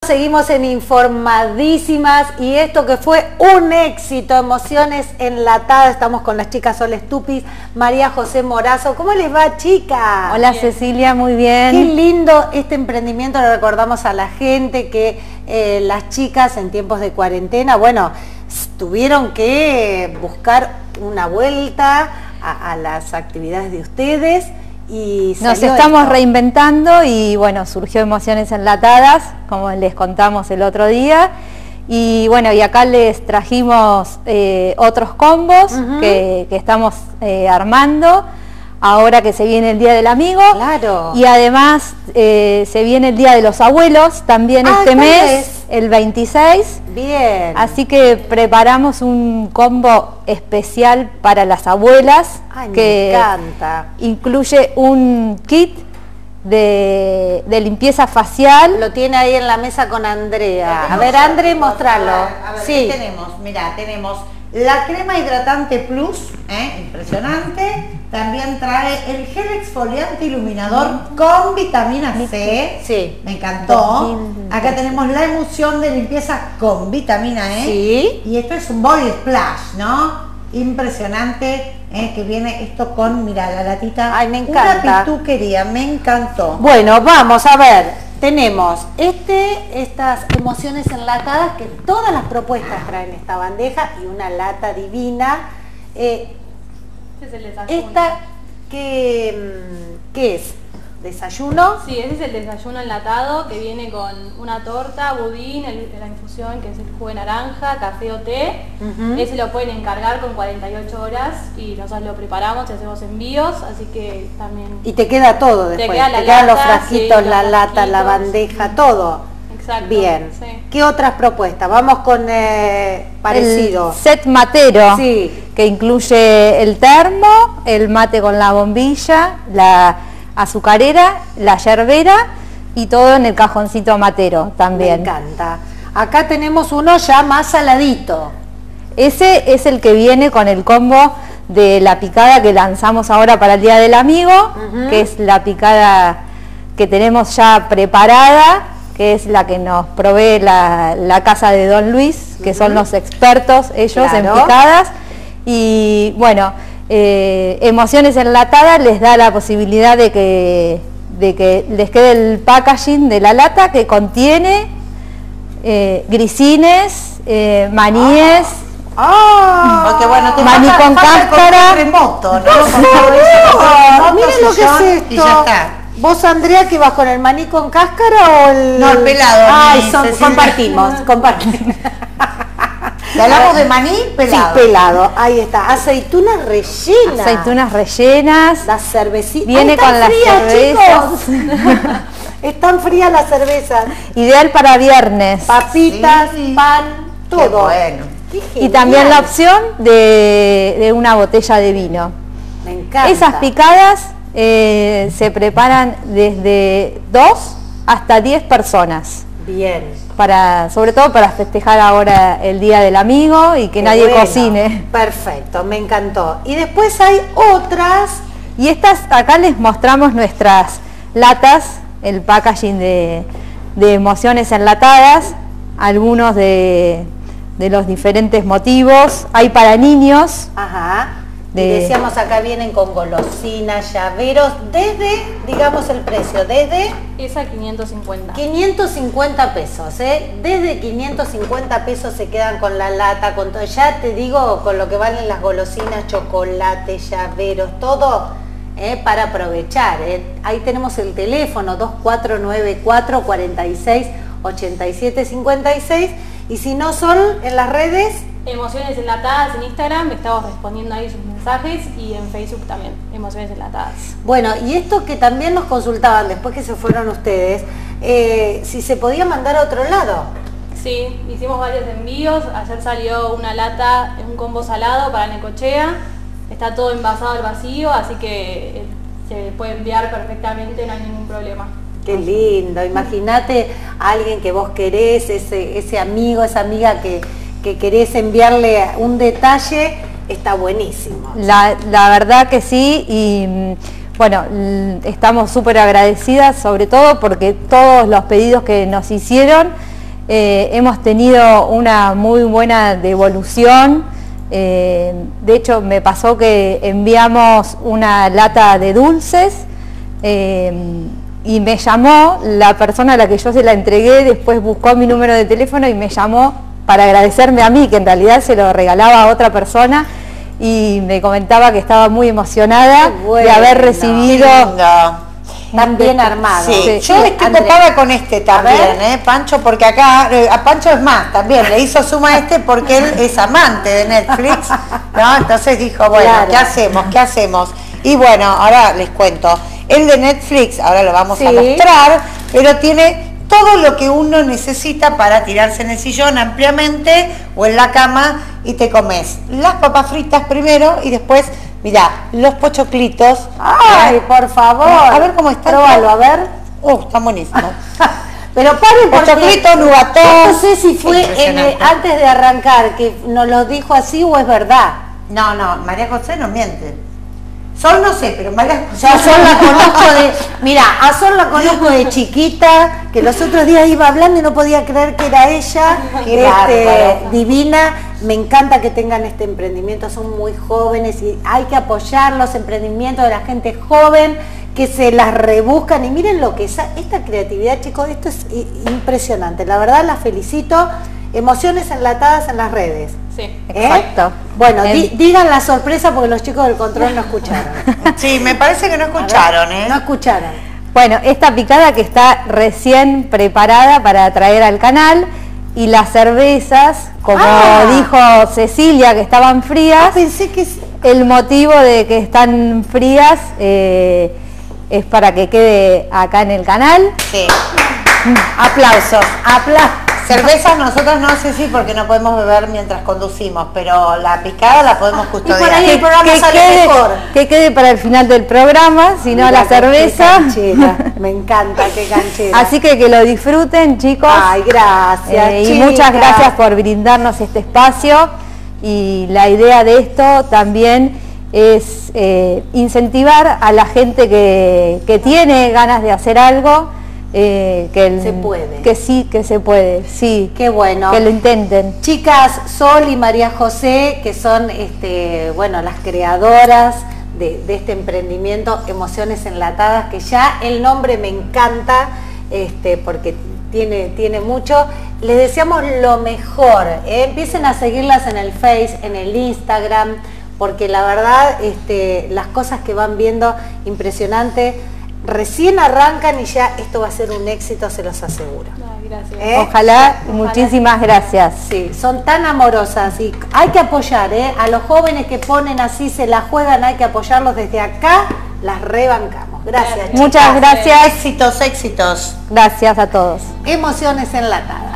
Seguimos en Informadísimas y esto que fue un éxito, Emociones Enlatadas. Estamos con las chicas Sol Estupis, María José Morazo. ¿Cómo les va, chicas? Hola, Cecilia, muy bien. Qué lindo este emprendimiento. Le recordamos a la gente que las chicas en tiempos de cuarentena, bueno, tuvieron que buscar una vuelta a las actividades de ustedes. Y nos estamos reinventando y bueno, surgió Emociones Enlatadas, como les contamos el otro día. Y bueno, y acá les trajimos otros combos que estamos armando, ahora que se viene el Día del Amigo. Claro. Y además se viene el Día de los Abuelos, también este mes, el 26. Bien. Así que preparamos un combo especial para las abuelas. Ay, que me encanta. Incluye un kit de limpieza facial. Lo tiene ahí en la mesa con Andrea. A ver, Andrea, mostralo. A ver, sí. ¿qué tenemos? Mirá, tenemos la crema hidratante plus, impresionante. También trae el gel exfoliante iluminador con vitamina C. Sí. Me encantó. Acá tenemos la emulsión de limpieza con vitamina E. Sí. Y esto es un body splash, ¿no? Impresionante, que viene esto con, mira, la latita. Ay, me encanta. Una pituquería, me encantó. Bueno, vamos a ver. Tenemos estas emociones enlatadas que todas las propuestas traen esta bandeja y una lata divina. Este es el desayuno. Esta, ¿qué es? ¿Desayuno? Sí, ese es el desayuno enlatado que viene con una torta, budín, la infusión que es el jugo de naranja, café o té. Ese lo pueden encargar con 48 horas y nosotros lo preparamos y hacemos envíos, así que también... Y te queda todo después, queda te quedan los lata, frasquitos, sí, la los lata, la frasquitos. bandeja, todo. Exacto. Bien. Sí. ¿Qué otras propuestas? Vamos con parecido. El set matero, Sí. que incluye el termo, el mate con la bombilla, la azucarera, la yerbera y todo en el cajoncito matero también. Me encanta. Acá tenemos uno ya más saladito. Ese es el que viene con el combo de la picada que lanzamos ahora para el Día del Amigo, que es la picada que tenemos ya preparada, que es la que nos provee la casa de Don Luis, que son los expertos ellos en picadas. Y bueno, Emociones Enlatadas les da la posibilidad de que les quede el packaging de la lata que contiene grisines, maníes, Porque bueno, te maní con cáscara. Remoto, ¿no? Miren lo que es esto. Y ya está. ¿Vos, Andrea, que vas con el maní con cáscara o el...? No, el pelado. Ay, Cecilia. compartimos. ¿Le hablamos de maní? Pelado. Sí, pelado. Ahí está. Aceitunas rellenas. Aceitunas rellenas. Las cervecitas. Viene con las cervezas. Están frías las cervezas. Ideal para viernes. Papitas, Sí. pan, todo. Qué bueno. Qué Y también la genial. opción de una botella de vino. Me encanta. Esas picadas se preparan desde 2 hasta 10 personas. Bien. Sobre todo para festejar ahora el Día del Amigo y que Qué nadie bueno. cocine. Perfecto, me encantó. Y después hay otras. Y acá les mostramos nuestras latas, el packaging de Emociones Enlatadas, algunos de los diferentes motivos. Hay para niños. Ajá. Y decíamos acá vienen con golosinas, llaveros, desde, digamos el precio, desde Esa 550. 550 pesos, Desde 550 pesos se quedan con la lata, con todo. Ya te digo, con lo que valen las golosinas, chocolate, llaveros, todo, para aprovechar, Ahí tenemos el teléfono 2494 46 87 56 y si no son en las redes... Emociones Enlatadas en Instagram, estamos respondiendo ahí sus mensajes y en Facebook también, Emociones Enlatadas. Bueno, y esto que también nos consultaban después que se fueron ustedes, si se podía mandar a otro lado. Sí, hicimos varios envíos, ayer salió una lata, un combo salado para Necochea, está todo envasado al vacío, así que se puede enviar perfectamente, no hay ningún problema. Qué lindo, imagínate a alguien que vos querés, ese amigo, esa amiga que querés enviarle un detalle, está buenísimo. La verdad que sí, y bueno, estamos súper agradecidas, sobre todo porque todos los pedidos que nos hicieron hemos tenido una muy buena devolución. De hecho, me pasó que enviamos una lata de dulces y me llamó la persona a la que yo se la entregué, después buscó mi número de teléfono y me llamó para agradecerme a mí, que en realidad se lo regalaba a otra persona, y me comentaba que estaba muy emocionada de haber recibido... Tan bien armado. Sí. Yo estoy copada con este también, Pancho, porque acá, a Pancho es más, también le hizo suma porque él es amante de Netflix, ¿no? Entonces dijo, bueno, claro. ¿Qué hacemos? Y bueno, ahora les cuento, el de Netflix, ahora lo vamos a mostrar, pero tiene todo lo que uno necesita para tirarse en el sillón ampliamente o en la cama y te comes las papas fritas primero y después... Mirá, los pochoclitos. ¡Ay, por favor! A ver cómo está. Próbalo, a ver. Están buenísimos. Pero paren, pochoclito, nugatón. No sé si fue antes de arrancar que nos lo dijo así o es verdad. No, María José no miente. Sol no sé, pero María José... A Sol la conozco a Sol la conozco de chiquita, que los otros días iba hablando y no podía creer que era ella. Divina. Me encanta que tengan este emprendimiento, son muy jóvenes y hay que apoyar los emprendimientos de la gente joven que se las rebuscan y miren lo que es esta creatividad, chicos, esto es impresionante, la verdad las felicito. Emociones enlatadas en las redes. Sí, exacto. Bueno, digan la sorpresa porque los chicos del control no escucharon. Sí, me parece que no escucharon, No escucharon. Bueno, esta picada que está recién preparada para traer al canal, y las cervezas, como dijo Cecilia, que estaban frías. Pensé que el motivo de que están frías es para que quede acá en el canal. Sí. Aplausos. Cervezas nosotros no sé si porque no podemos beber mientras conducimos, pero la picada la podemos custodiar. Y por ahí el programa sale mejor. Que quede para el final del programa, si no la cerveza. Me encanta, qué canchera. Así que lo disfruten, chicos. Ay, gracias. Y muchas gracias por brindarnos este espacio. Y la idea de esto también es incentivar a la gente que tiene ganas de hacer algo. Se puede. Que sí, que se puede, sí. Qué bueno. Que lo intenten. Chicas, Sol y María José, que son las creadoras de este emprendimiento Emociones Enlatadas, que ya el nombre me encanta, porque tiene mucho. Les deseamos lo mejor. Empiecen a seguirlas en el Face, en el Instagram, porque la verdad, las cosas que van viendo, impresionante. Recién arrancan y ya esto va a ser un éxito, se los aseguro. Ay, gracias. Ojalá, muchísimas gracias. Sí, son tan amorosas y hay que apoyar, a los jóvenes que ponen así, se la juegan, hay que apoyarlos desde acá, las rebancamos. Gracias. Muchas gracias. Éxitos. Gracias a todos. Emociones enlatadas.